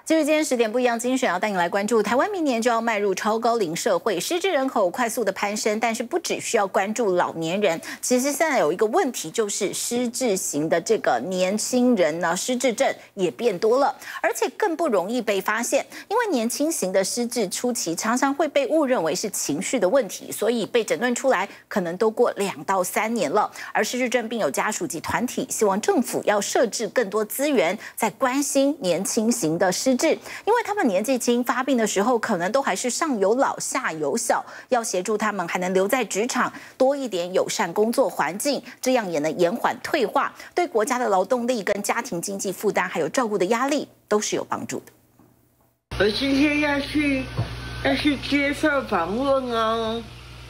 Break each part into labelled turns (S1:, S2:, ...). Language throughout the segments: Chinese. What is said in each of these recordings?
S1: 继续今天10点不一样精选，要带你来关注台湾明年就要迈入超高龄社会，失智人口快速的攀升，但是不只需要关注老年人，其实现在有一个问题，就是失智型的这个年轻人呢，失智症也变多了，而且更不容易被发现，因为年轻型的失智初期常常会被误认为是情绪的问题，所以被诊断出来可能都过2到3年了。而失智症病友家属及团体希望政府要设置更多资源，在关心年轻型的失智，因为他们年纪轻，发病的时候可能都还是上有老下有小，要协助他们还能留在职场，多一点友善工作环境，这样也能延缓退化，对国家的劳动力跟家庭经济负担还有照顾的压力都是有帮助的。
S2: 我今天要去接受访问哦，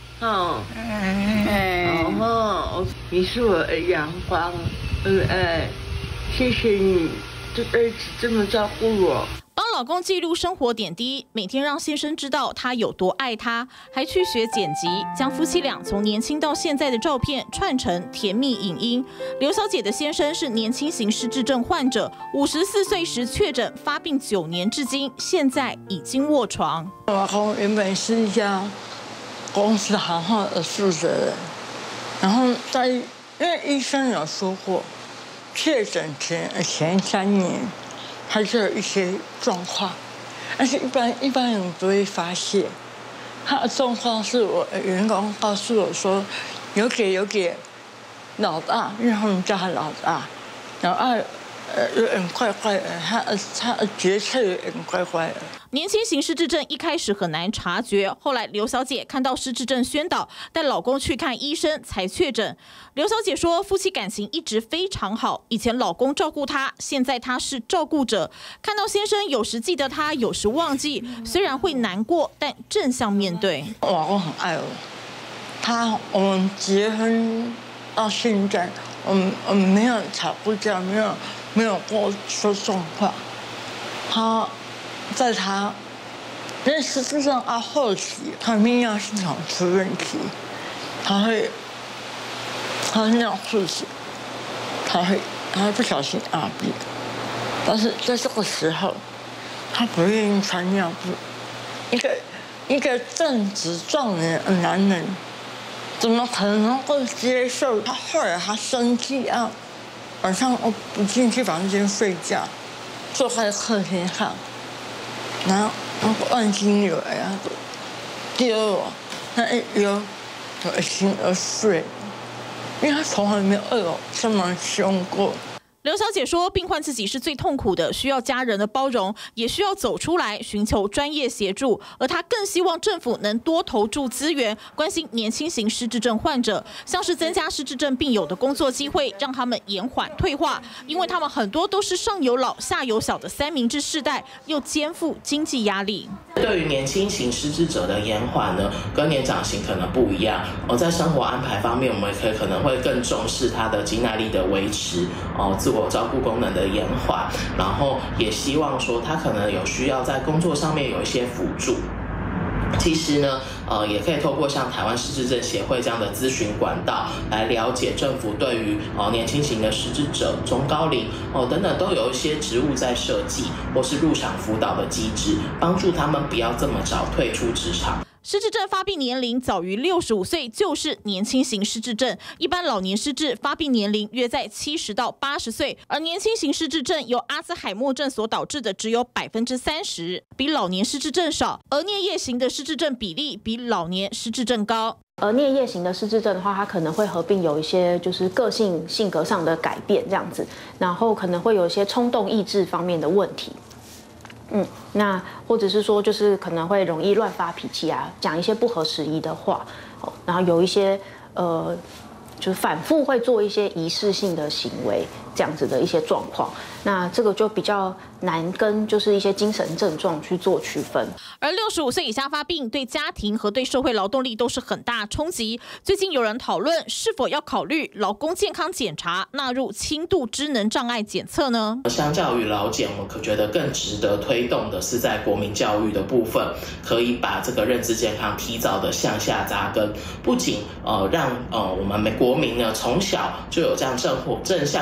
S2: 你是我的阳光，谢谢你这辈子这么照顾我。
S3: 帮老公记录生活点滴，每天让先生知道他有多爱他，还去学剪辑，将夫妻俩从年轻到现在的照片串成甜蜜影音。刘小姐的先生是年轻型失智症患者，54岁时确诊，发病9年至今，现在已经卧床。
S2: 我老公原本是一家公司行号的负责人，然后因为医生有说过，确诊前3年。他就有一些状况，但是一般人不会发现。他的状况是我的员工告诉我说，有给老大，因为他们叫他老大，老大有点怪怪的，他的决策有点怪怪的。
S3: 年轻型失智症一开始很难察觉，后来刘小姐看到失智症宣导，带老公去看医生才确诊。刘小姐说，夫妻感情一直非常好，以前老公照顾她，现在她是照顾者。看到先生有时记得她，有时忘记，虽然会难过，但正向面对。
S2: 我老公很爱我，我们结婚到现在，我们没有吵过架，没有过说重话。因为实际上后期他泌尿系统出问题，他尿裤子，他会不小心阿闭，但是在这个时候，他不愿意穿尿布。一个正直壮年的男人，怎么可能会接受？后来他生气啊，晚上我不进去房间睡觉，坐在客厅上。然后万金油丢我，那一丢，我心都碎，因为他从来没有对我这么凶过。
S3: 刘小姐说，病患自己是最痛苦的，需要家人的包容，也需要走出来寻求专业协助。而她更希望政府能多投注资源，关心年轻型失智症患者，像是增加失智症病友的工作机会，让他们延缓退化，因为他们很多都是上有老下有小的三明治世代，又肩负经济压力。
S4: 对于年轻型失智者的延缓呢，跟年长型可能不一样。在生活安排方面，我们可能会更重视他的肌耐力的维持，自我照顾功能的延缓，然后也希望说他可能有需要在工作上面有一些辅助。其实呢，也可以透过像台湾失智症协会这样的咨询管道来了解政府对于年轻型的失智者、中高龄等等都有一些职务在设计，或是入场辅导的机制，帮助他们不要这么早退出职场。
S3: 失智症发病年龄早于65岁就是年轻型失智症，一般老年失智发病年龄约在70到80岁，而年轻型失智症由阿兹海默症所导致的只有30%，比老年失智症少，而颞叶型的失智症比例比老年失智症高。
S5: 而颞叶型的失智症的话，它可能会合并有一些就是性格上的改变这样子，然后可能会有一些冲动抑制方面的问题。那或者是说，就是可能会容易乱发脾气啊，讲一些不合时宜的话，然后有一些就是反复会做一些仪式性的行为，这样子的一些状况。那这个就比较难跟就是一些精神症状去做区分。
S3: 而65岁以下发病对家庭和对社会劳动力都是很大冲击。最近有人讨论是否要考虑劳工健康检查纳入轻度智能障碍检测呢？
S4: 相较于劳检，我可觉得更值得推动的是在国民教育的部分，可以把这个认知健康提早的向下扎根，不仅让我们国民呢从小就有这样正向生活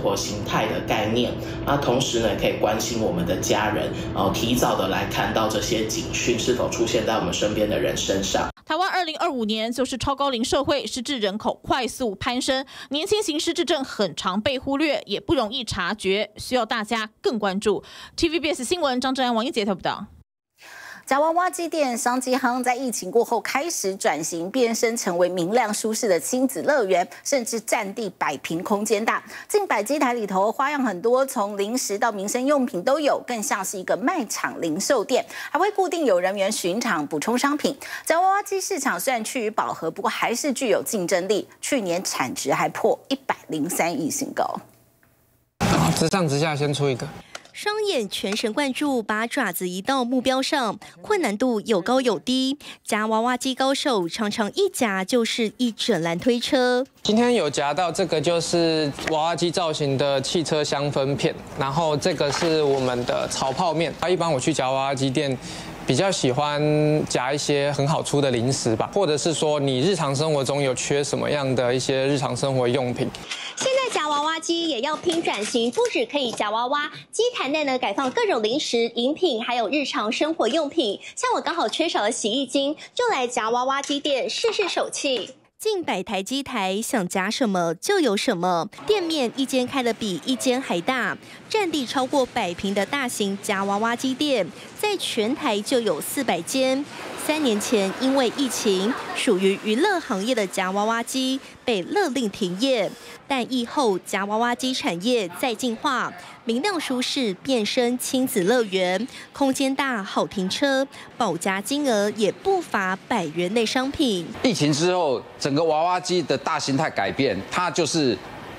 S4: 活形态的概念。那同时呢，可以关心我们的家人，提早的来看到这些警讯是否出现在我们身边的人身上。
S3: 台湾2025年就是超高龄社会，失智人口快速攀升，年轻型失智症很常被忽略，也不容易察觉，需要大家更关注。TVBS 新闻张正安、王一杰报道。
S1: 夹娃娃机店商机夯在疫情过后开始转型，变身成为明亮舒适的亲子乐园，甚至占地100平，空间大。近百机台里头花样很多，从零食到民生用品都有，更像是一个卖场零售店，还会固定有人员巡场补充商品。夹娃娃机市场虽然趋于饱和，不过还是具有竞争力。去年产值还破103亿新高。
S6: 直上直下，先出一个。
S7: 双眼全神贯注，把爪子移到目标上，困难度有高有低。夹娃娃机高手常常一夹就是一整篮推车。
S6: 今天有夹到这个就是娃娃机造型的汽车香氛片，然后这个是我们的炒泡面。一般我去夹娃娃机店，比较喜欢夹一些很好出的零食吧，或者是说你日常生活中有缺什么样的一些日常生活用品。
S7: 现在夹娃娃机也要拼转型，不只可以夹娃娃，机台内呢改放各种零食、饮品，还有日常生活用品。像我刚好缺少了洗衣精，就来夹娃娃机店试试手气。近100台机台，想夹什么就有什么。店面一间开得比一间还大，占地超过100平的大型夹娃娃机店，在全台就有400间。3年前因为疫情，属于娱乐行业的夹娃娃机被勒令停业，但疫后夹娃娃机产业再进化，明亮舒适变身亲子乐园，空间大好停车，保夹金额也不乏100元内商品。
S8: 疫情之后，整个娃娃机的大形态改变，它就是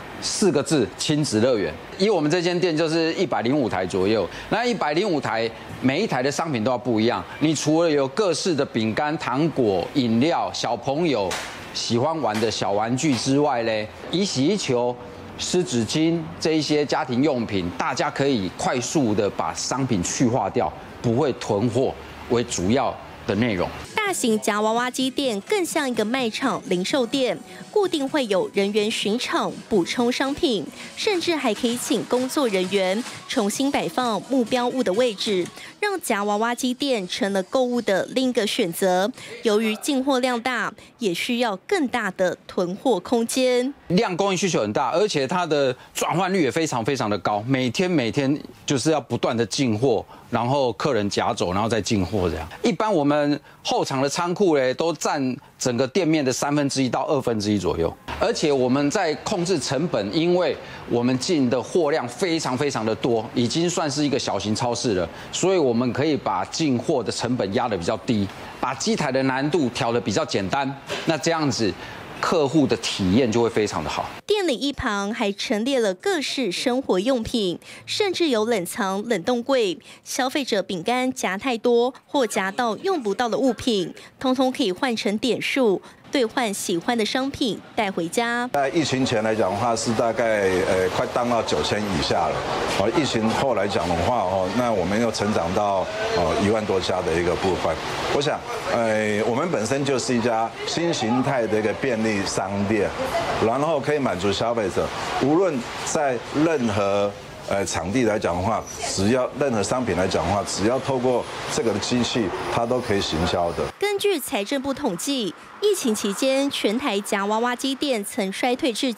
S8: 4个字：亲子乐园。以我们这间店就是105台左右，那105台每一台的商品都要不一样。你除了有各式的饼干、糖果、饮料，小朋友喜欢玩的小玩具之外嘞，以洗衣球、湿纸巾这一些家庭用品，大家可以快速的把商品去化掉，不会囤货为主要的内容。
S7: 大型夹娃娃机店更像一个卖场零售店，固定会有人员巡场补充商品，甚至还可以请工作人员重新摆放目标物的位置，让夹娃娃机店成了购物的另一个选择。由于进货量大，也需要更大的囤货空间。
S8: 量供应需求很大，而且它的转换率也非常非常的高，每天就是要不断的进货，然后客人夹走，然后再进货这样。一般我们后场的仓库嘞，都占整个店面的1/3到1/2左右，而且我们在控制成本，因为我们进的货量非常非常的多，已经算是一个小型超市了，所以我们可以把进货的成本压得比较低，把机台的难度调得比较简单，那这样子客户的体验就会非常的好。
S7: 店里一旁还陈列了各式生活用品，甚至有冷藏冷冻柜。消费者饼干夹太多或夹到用不到的物品，通通可以换成点数，兑换喜欢的商品带回家。
S9: 在疫情前来讲的话，是大概快降到9000以下了。疫情后来讲的话，那我们又成长到1万多家的一个部分。我想，我们本身就是一家新形态的一个便利商店，然后可以满足消费者，无论在任何场地来讲的话，只要任何商品来讲的话，只要透过这个机器，它都可以行销的。
S7: 根据财政部统计，疫情期间全台夹娃娃机店曾衰退至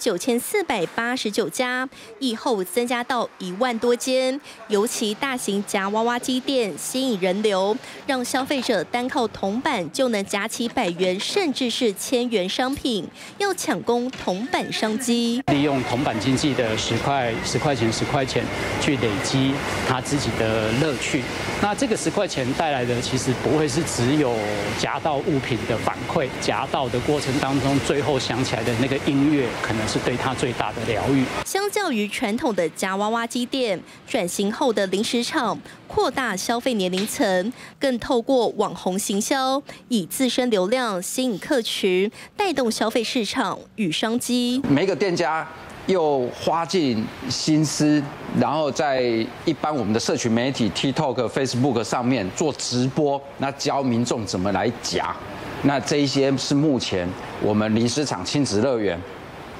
S7: 9489家，疫后增加到1万多间。尤其大型夹娃娃机店吸引人流，让消费者单靠铜板就能夹起100元甚至是1000元商品，要抢攻铜板商机。
S10: 利用铜板经济的10块钱去累积他自己的乐趣。那这个10块钱带来的其实不会是只有夹到物品的反馈，夹到的过程当中，最后响起来的那个音乐，可能是对他最大的疗愈。
S7: 相较于传统的夹娃娃机店，转型后的零食厂扩大消费年龄层，更透过网红行销，以自身流量吸引客群，带动消费市场与商机。
S8: 每个店家又花尽心思，然后在一般我们的社群媒体 TikTok、Facebook 上面做直播，那教民众怎么来夹。那这一些是目前我们零食厂亲子乐园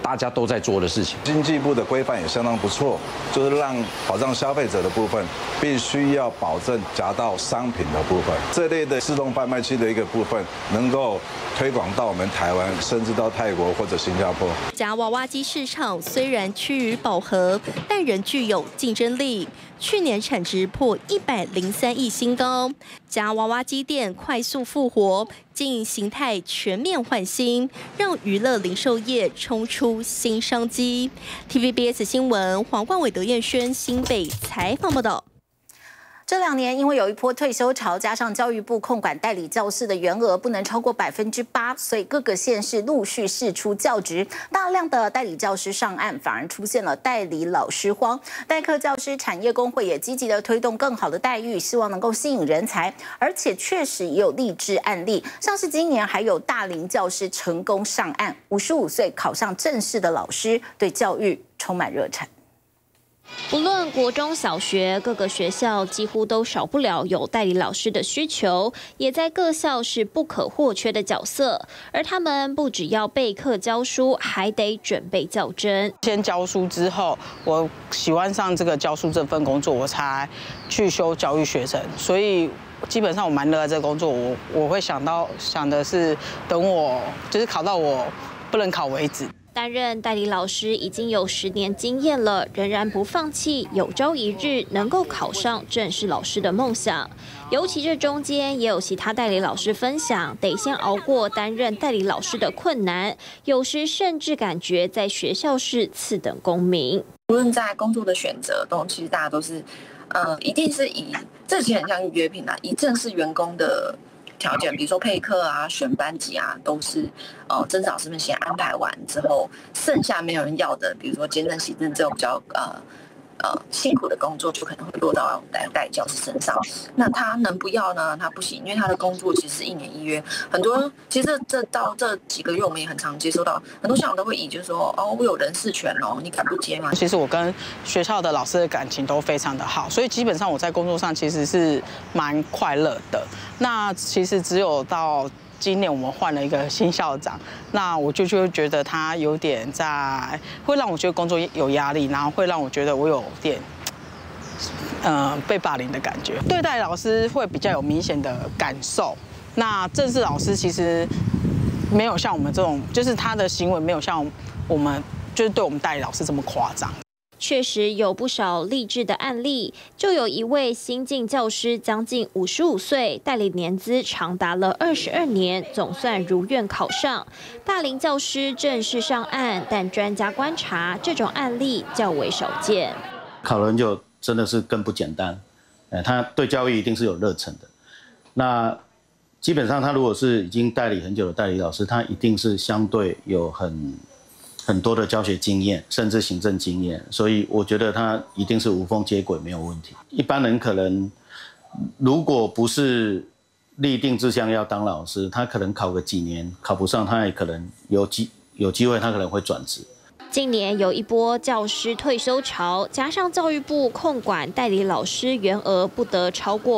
S8: 大家都在做的事情。
S9: 经济部的规范也相当不错，就是让保障消费者的部分，必须要保证夹到商品的部分，这类的自动贩卖机的一个部分，能够推广到我们台湾，甚至到泰国或者新加坡。
S7: 夹娃娃机市场虽然趋于饱和，但仍具有竞争力。去年产值破103亿新高，夹娃娃机店快速复活，经营形态全面换新，让娱乐零售业冲出新商机。TVBS 新闻黄冠伟、德彦轩新北采访报道。
S1: 这2年，因为有一波退休潮，加上教育部控管代理教师的员额不能超过8%，所以各个县市陆续释出教职，大量的代理教师上岸，反而出现了代理老师荒。代课教师产业工会也积极的推动更好的待遇，希望能够吸引人才，而且确实也有励志案例，像是今年还有大龄教师成功上岸，55岁考上正式的老师，对教育充满热忱。
S11: 不论国中小学，各个学校几乎都少不了有代理老师的需求，也在各校是不可或缺的角色。而他们不只要备课教书，还得准备教甄。
S12: 先教书之后，我喜欢上这个教书这份工作，我才去修教育学程。所以基本上我蛮热爱这个工作，我会想的是，等我就是考到我不能考为止。
S11: 担任代理老师已经有10年经验了，仍然不放弃，有朝一日能够考上正式老师的梦想。尤其这中间也有其他代理老师分享，得先熬过担任代理老师的困难，有时甚至感觉在学校是次等公民。
S13: 无论在工作的选择中，其实大家都是，一定是以这其实很像预约聘啊，以正式员工的条件，比如说配课啊、选班级啊，都是正式老师们先安排完之后，剩下没有人要的，比如说兼任、行政这种比较辛苦的工作，就可能会落到代理教师身上。那他能不要呢？他不行，因为他的工作其实是1年1约。很多其实到这几个月，我们也很常接收到很多校长都会以就是说我有人事权哦，你敢不接吗？
S12: 其实我跟学校的老师的感情都非常的好，所以基本上我在工作上其实是蛮快乐的。那其实只有到今年我们换了一个新校长，那我就会觉得他有点会让我觉得工作有压力，然后会让我觉得我有点被霸凌的感觉。对待老师会比较有明显的感受，那正式老师其实没有像我们这种，就是他的行为没有像我们就是对我们代理老师这么夸张。
S11: 确实有不少励志的案例，就有一位新进教师将近55岁，代理年资长达了22年，总算如愿考上大龄教师正式上岸，但专家观察这种案例较为少见。
S14: 考了很久真的是更不简单，他对教育一定是有热忱的。那基本上他如果是已经代理很久的代理老师，他一定是相对有很多的教学经验，甚至行政经验，所以我觉得他一定是无缝接轨，没有问题。一般人可能如果不是立定志向要当老师，他可能考个几年考不上，他也可能有机会，他可能会转职。
S11: 近年有一波教师退休潮，加上教育部控管代理老师员额不得超过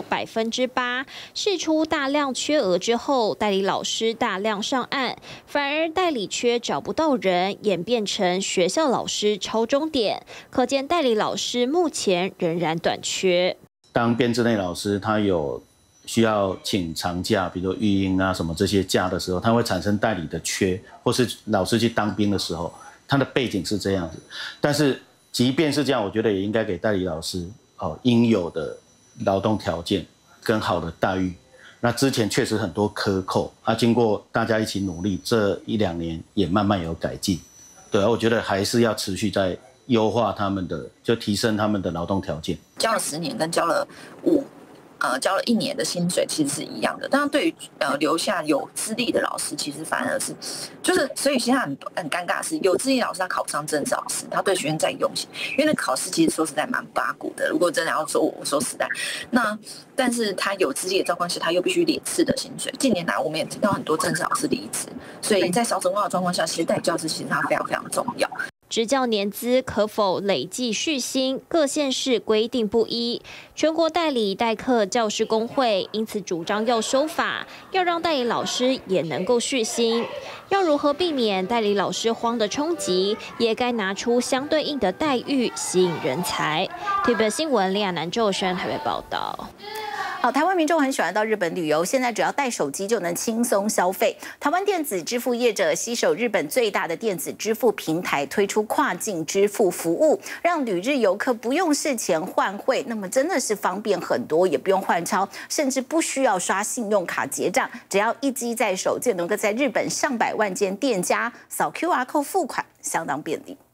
S11: 8%，释出大量缺额之后，代理老师大量上岸，反而代理缺找不到人，演变成学校老师超钟点。可见代理老师目前仍然短缺。
S14: 当编制内老师他有需要请长假，比如说育婴啊什么这些假的时候，他会产生代理的缺，或是老师去当兵的时候。他的背景是这样子，但是即便是这样，我觉得也应该给代理老师应有的劳动条件跟好的待遇。那之前确实很多克扣，经过大家一起努力，这1-2年也慢慢有改进。对啊，我觉得还是要持续在优化他们的，就提升他们的劳动条件。
S13: 教了10年跟教了交了1年的薪水其实是一样的，但是对于留下有资历的老师，其实反而是所以现在很尴尬的是，有资历老师他考不上正式老师，他对学生再用心，因为那考试其实说实在蛮八股的。如果真的要说我说实在，但是他有资历的状况下，他又必须领次的薪水。近年来我们也听到很多正式老师离职，所以在少子化的状况下，其实代理教师其实他非常非常重要。
S11: 执教年资可否累计续薪，各县市规定不一。全国代理代课教师工会因此主张要修法，要让代理老师也能够续薪。要如何避免代理老师荒的冲击，也该拿出相对应的待遇，吸引人才。TVB 新闻李亚南、周轩台北报道。
S1: 好，台湾民众很喜欢到日本旅游，现在只要带手机就能轻松消费。台湾电子支付业者携手日本最大的电子支付平台，推出跨境支付服务，让旅日游客不用事前换汇，那么真的是方便很多，也不用换钞，甚至不需要刷信用卡结账，只要一机在手就能够在日本上百万间店家扫 QR code 付款，相当便利。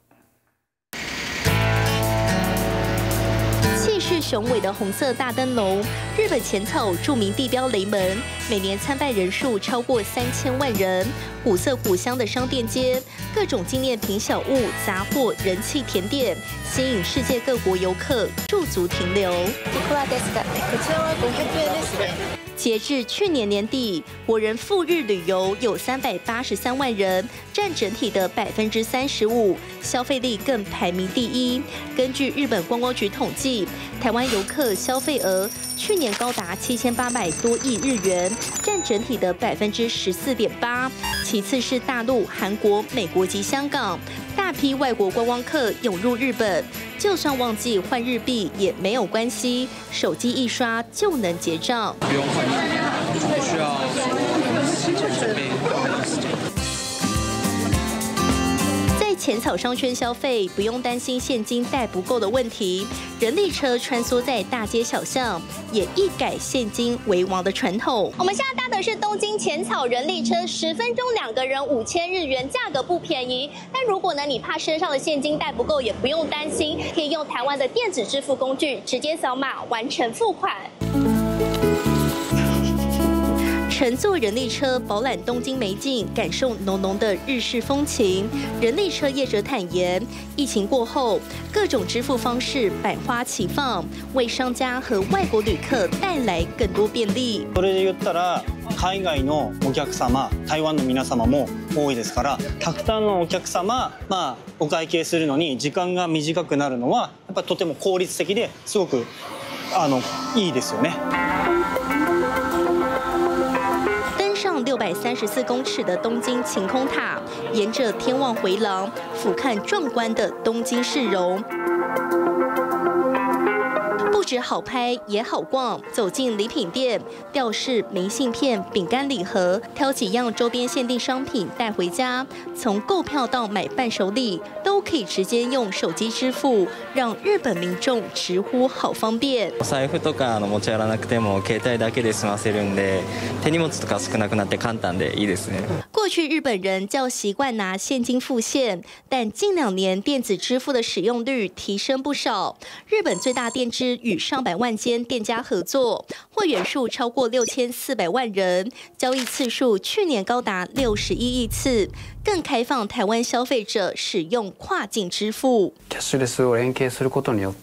S15: 气势雄伟的红色大灯笼，日本浅草著名地标雷门，每年参拜人数超过3000万人。古色古香的商店街，各种纪念品小物、杂货、人气甜点，吸引世界各国游客驻足停留。截至去年年底，国人赴日旅游有383万人，占整体的35%，消费力更排名第一。根据日本观光局统计，台湾游客消费额去年高达7800多亿日元，占整体的14.8%。其次是大陆、韩国、美国及香港，大批外国观光客涌入日本，就算忘记换日币也没有关系，手机一刷就能结账。
S16: 不用换日币，不需要准备很多时间。
S15: 在浅草商圈消费，不用担心现金带不够的问题。人力车穿梭在大街小巷，也一改现金为王的传统。
S7: 我们现在搭的是东京浅草人力车，10分钟2个人5000日元，价格不便宜。但如果呢你怕身上的现金带不够，也不用担心，可以用台湾的电子支付工具直接扫码完成付款。
S15: 乘坐人力车饱览东京美景，感受浓浓的日式风情。人力车业者坦言，疫情过后，各种支付方式百花齐放，为商家和外国旅客带来更多便利。
S17: それで言ったら、海外のお客様、台湾の皆様も多いですから、たくさんのお客様、お会計するのに時間が短くなるのは、やっぱとても効率的ですごくいいですよね。
S15: 上634公尺的东京晴空塔，沿着天望回廊俯瞰壮观的东京市容。不止好拍也好逛，走进礼品店，吊饰、明信片、饼干礼盒，挑几样周边限定商品带回家。从购票到买伴手礼，都可以直接用手机支付，让日本民众直呼好方便。
S18: お財布とか持ち歩かなくても携帯だけで済ませるんで、手荷物とか少なくなって簡単でいいですね。
S15: 过去日本人较习惯拿现金付现，但近2年电子支付的使用率提升不少。日本最大电支与上百万间店家合作，会员数超过6400万人，交易次数去年高达61亿次，更开放台湾消费者使用跨境支付。
S19: キャッシュレスを連携することによって、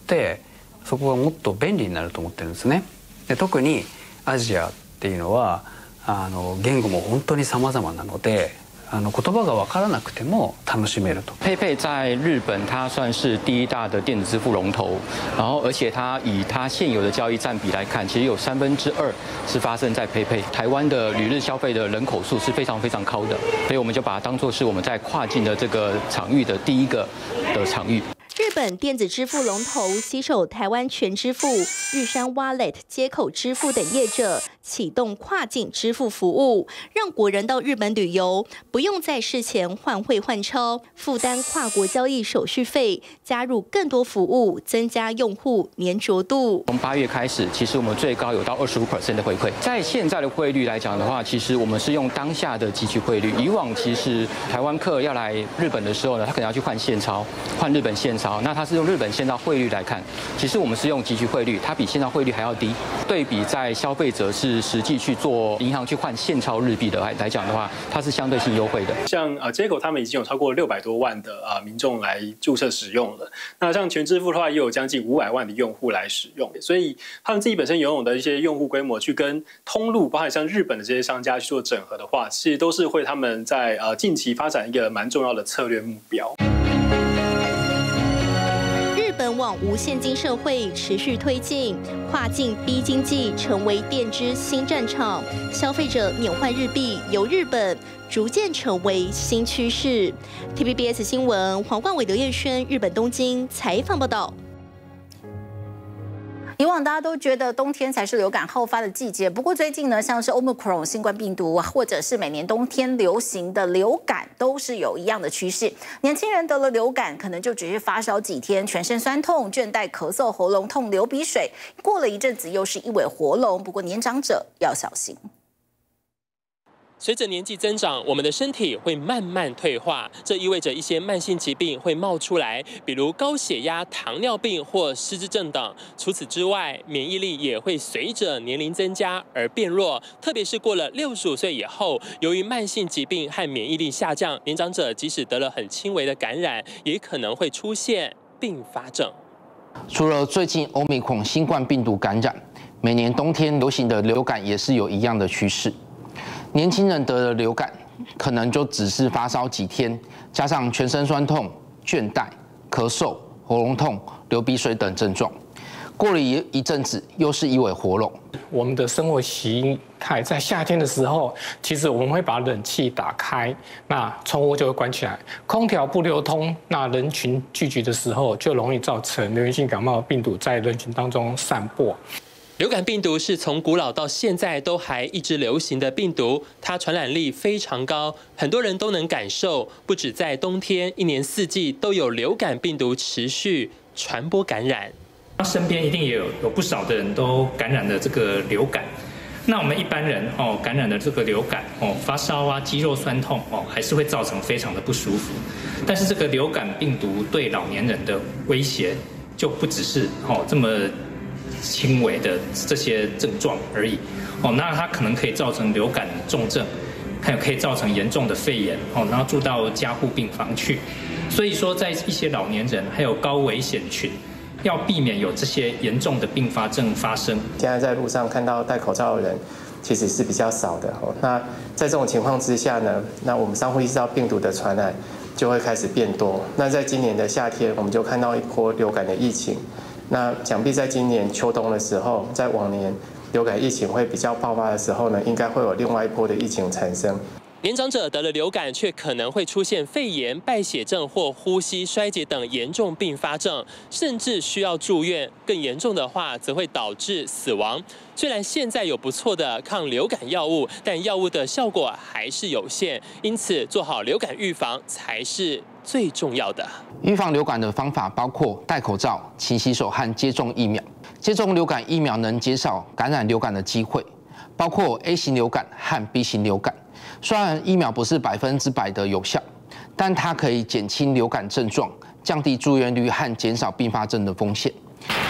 S19: そこがもっと便利になると思ってるんですね。で、特にアジアっていうのは言語も本当に様々なので。言葉が分からなくても楽しめると。
S20: PayPay 在日本它算是第一大的电子支付龙头，然后而且它以它现有的交易占比来看，其实有2/3是发生在 PayPay。台湾的旅日消费的人口数是非常非常高的，所以我们就把它当作是我们在跨境的这个场域的第一个的场域。
S15: 日本电子支付龙头携手台湾全支付、日山 Wallet 接口支付等业者，启动跨境支付服务，让国人到日本旅游不用在事前换汇换钞，负担跨国交易手续费，加入更多服务，增加用户粘着度。
S20: 从8月开始，其实我们最高有到25% 的回馈。在现在的汇率来讲的话，其实我们是用当下的即取汇率。以往其实台湾客要来日本的时候呢，他可能要去换现钞，换日本现钞。那它是用日本现钞汇率来看，其实我们是用即取汇率，它比现钞汇率还要低。对比在消费者是实际去做银行去换现钞日币的来讲的话，它是相对性优惠的。
S21: 像街口他们已经有超过600多万的民众来注册使用了。那像全支付的话，也有将近500万的用户来使用，所以他们自己本身拥有的一些用户规模，去跟通路，包含像日本的这些商家去做整合的话，其实都是会他们在近期发展一个蛮重要的策略目标。
S15: 往无现金社会持续推进，跨境逼经济成为电支新战场，消费者缅换日币由日本逐渐成为新趋势。TVBS 新闻黄冠伟、刘彦轩，日本东京采访报道。
S1: 以往大家都觉得冬天才是流感好发的季节，不过最近呢，像是 Omicron 新冠病毒，或者是每年冬天流行的流感，都是有一样的趋势。年轻人得了流感，可能就只是发烧几天，全身酸痛、倦怠、咳嗽、喉咙痛、流鼻水，过了一阵子又是一尾活龙。不过年长者要小心。
S2: 随着年纪增长，我们的身体会慢慢退化，这意味着一些慢性疾病会冒出来，比如高血压、糖尿病或失智症等。除此之外，免疫力也会随着年龄增加而变弱，特别是过了65岁以后，由于慢性疾病和免疫力下降，年长者即使得了很轻微的感染，也可能会出现并发症。
S22: 除了最近Omicron新冠病毒感染，每年冬天流行的流感也是有一样的趋势。年轻人得了流感，可能就只是发烧几天，加上全身酸痛、倦怠、咳嗽、喉咙痛、流鼻水等症状。过了一阵子，又是一尾活龙。
S23: 我们的生活形态在夏天的时候，其实我们会把冷气打开，那窗户就会关起来，空调不流通，那人群聚集的时候，就容易造成流行性感冒病毒在人群当中散播。
S2: 流感病毒是从古老到现在都还一直流行的病毒，它传染力非常高，很多人都能感受。不止在冬天，一年四季都有流感病毒持续传播感染。
S23: 身边一定也有不少的人都感染了这个流感。那我们一般人感染了这个流感发烧啊、肌肉酸痛还是会造成非常的不舒服。但是这个流感病毒对老年人的威胁就不只是这么轻微的这些症状而已那它可能可以造成流感重症，还有可以造成严重的肺炎然后住到加护病房去。所以说，在一些老年人还有高危险群，要避免有这些严重的并发症发生。
S24: 现在在路上看到戴口罩的人其实是比较少的那在这种情况之下呢，那我们上呼吸道病毒的传染就会开始变多。那在今年的夏天，我们就看到一波流感的疫情。那想必在今年秋冬的时候，在往年流感疫情会比较爆发的时候呢，应该会有另外一波的疫情产生。
S2: 年长者得了流感，却可能会出现肺炎、败血症或呼吸衰竭等严重并发症，甚至需要住院。更严重的话，则会导致死亡。虽然现在有不错的抗流感药物，但药物的效果还是有限，因此做好流感预防才是最重要的。
S22: 预防流感的方法包括戴口罩、勤洗手和接种疫苗。接种流感疫苗能减少感染流感的机会，包括 A 型流感和 B 型流感。虽然疫苗不是100%的有效，但它可以减轻流感症状，降低住院率和减少并发症的风险。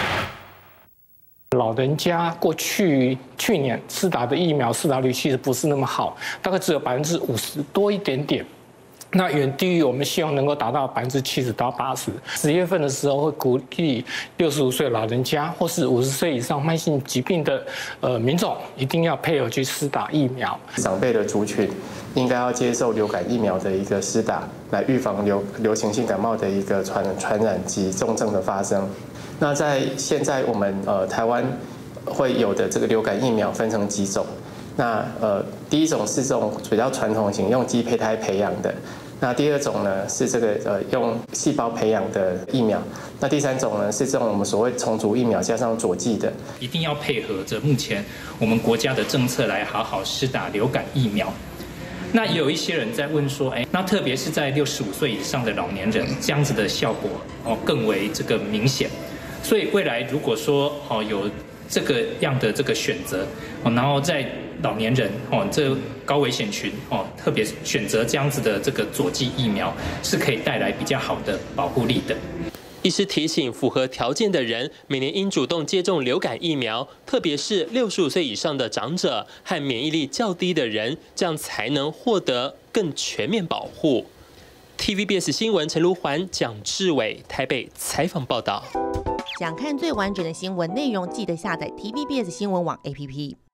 S23: 老人家去年施打的疫苗施打率其实不是那么好，大概只有50%多一点点。那远低于我们希望能够达到70%到80%。10月份的时候会鼓励65岁老人家或是50岁以上慢性疾病的民众一定要配合去施打疫苗。
S24: 长辈的族群应该要接受流感疫苗的一个施打，来预防流行性感冒的一个传染及重症的发生。那在现在我们台湾会有的这个流感疫苗分成几种。那第一种是这种比较传统型用鸡胚胎培养的，那第二种呢是这个用细胞培养的疫苗，那第三种呢是这种我们所谓重组疫苗加上佐剂的。
S23: 一定要配合着目前我们国家的政策来好好施打流感疫苗。那也有一些人在问说，那特别是在65岁以上的老年人，这样子的效果更为这个明显。所以未来如果说有这个样的这个选择然后在老年人这高危险群特别选择这样子的这个佐剂疫苗，是可以带来比较好的保护力的。
S2: 医师提醒，符合条件的人每年应主动接种流感疫苗，特别是65岁以上的长者和免疫力较低的人，这样才能获得更全面保护。TVBS 新闻陈如环、蒋志伟台北采访报道。
S25: 想看最完整的新闻内容，记得下载 TVBS 新闻网 APP。